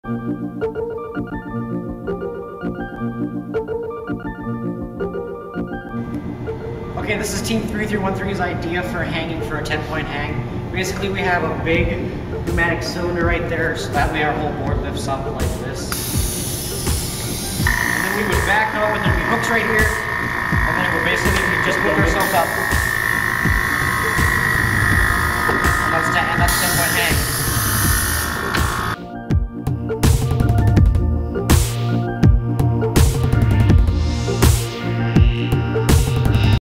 Okay, this is Team 3313's idea for hanging for a 10-point hang. Basically, we have a big pneumatic cylinder right there, so that way our whole board lifts up like this. And then we would back up, and there'd be hooks right here, and then we're basically just lift ourselves up. And that's 10-point hang.